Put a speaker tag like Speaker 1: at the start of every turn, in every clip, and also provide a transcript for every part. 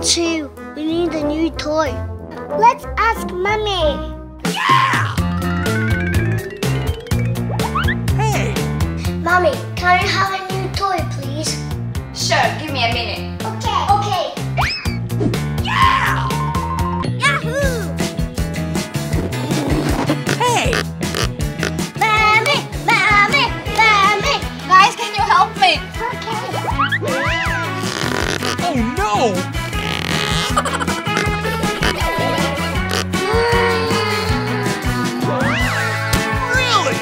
Speaker 1: too. We need a new toy. Let's ask Mommy.
Speaker 2: Yeah! Hey!
Speaker 1: Mommy, can I have a new toy, please?
Speaker 3: Sure, give me a minute.
Speaker 1: Okay.
Speaker 2: Yeah!
Speaker 1: Yahoo!
Speaker 2: Hey!
Speaker 1: Mommy!
Speaker 3: Guys, can you help me?
Speaker 2: Oh no! Really?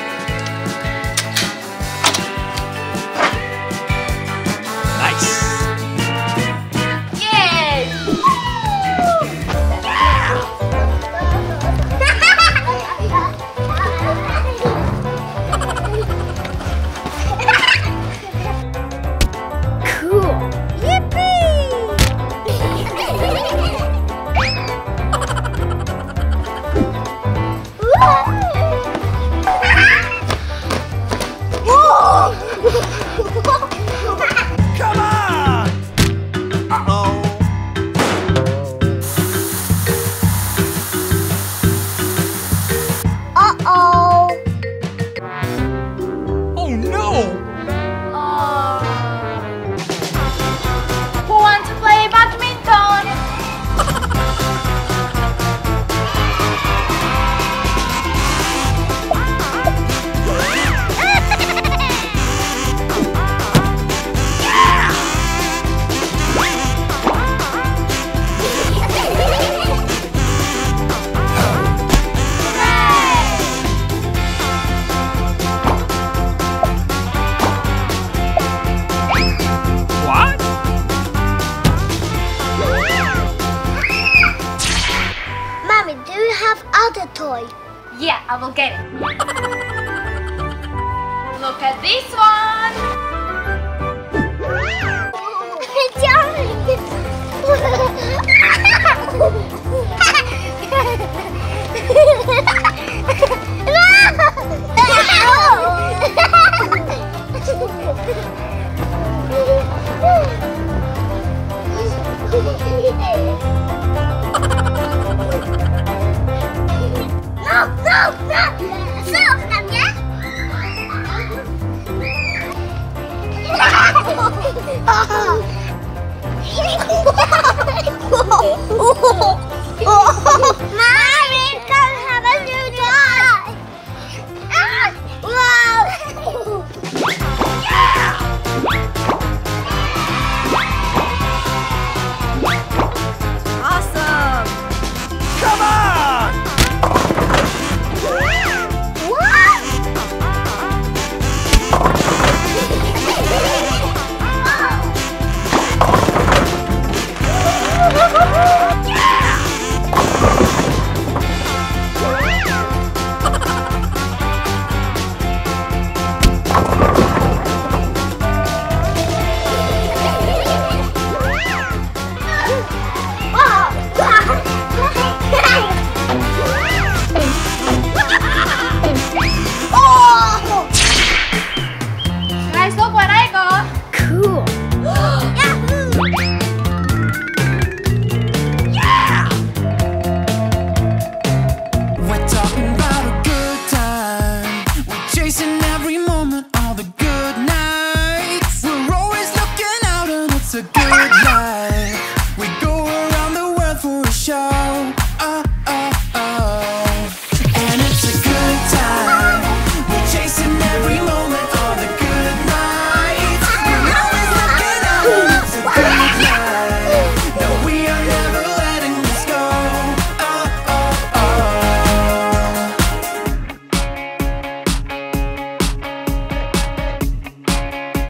Speaker 2: Nice!
Speaker 3: Yay!
Speaker 1: Cool. Yippee!
Speaker 2: Come on! Uh-oh.
Speaker 1: Uh-oh.
Speaker 2: Oh no!
Speaker 3: Who wants to play badminton?
Speaker 2: What?
Speaker 1: Mommy, do you have other toy?
Speaker 3: Yeah, I will get it. Look at this one.
Speaker 1: Mommy, come have a new toy. Wow.
Speaker 3: Awesome.
Speaker 2: Come on!
Speaker 1: What?
Speaker 3: Guys, look what I got.
Speaker 1: Cool. Yahoo!
Speaker 4: We're talking about a good time. We're chasing every moment, all the good nights. We're always looking out and it's a good life. We go around the world for a shot.